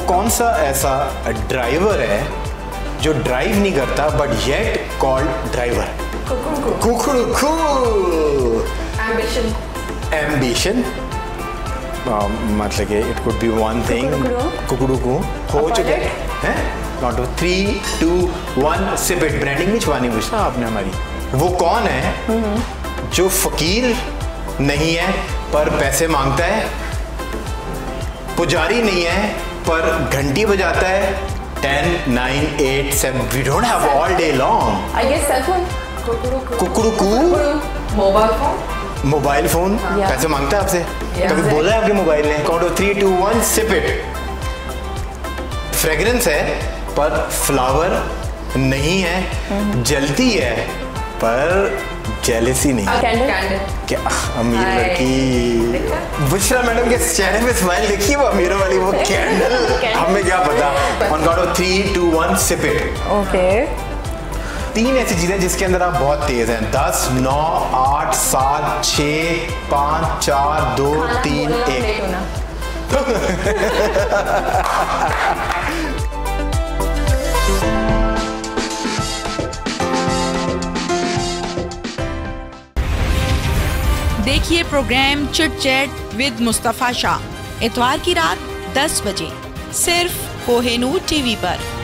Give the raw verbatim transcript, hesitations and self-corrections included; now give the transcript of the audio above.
कौन सा ऐसा ड्राइवर है जो ड्राइव नहीं करता बट येट कॉल्ड ड्राइवर? कुकुरुकू। एम्बिशन। एम्बिशन मतलब कि it could be one thing. कुकुरुकू हो चुके हैं। Not three two one sip it. Branding में छुपानी पूछना आपने हमारी। वो कौन है जो फकीर नहीं है पर पैसे मांगता है, पुजारी नहीं है पर घंटी बजाता है? Ten nine eight seven we don't have all day long. I guess cell phone. कुकुरुकू। Mobile phone. मोबाइल फोन पैसे मांगता है आपसे? कभी बोला है आपके मोबाइल ने? Count of three two one sip it. Fragrance है पर फ्लावर नहीं है, जलती है पर जेलसी नहीं। कैंडल। क्या अमीर लड़की। बुशरा मैडम के चेहरे पे स्माइल देखिए, वो अमीरों वाली वो कैंडल। हमें क्या पता। On count of three two one sip it. Okay. तीन ऐसी चीजें जिसके अंदर आप बहुत तेज हैं। दस नौ आठ सात छः पाँच चार दो तीन एक। देखिए programme chit chat with Mustafa Shah इतवार की रात दस बजे सिर्फ कोहिनूर टीवी पर।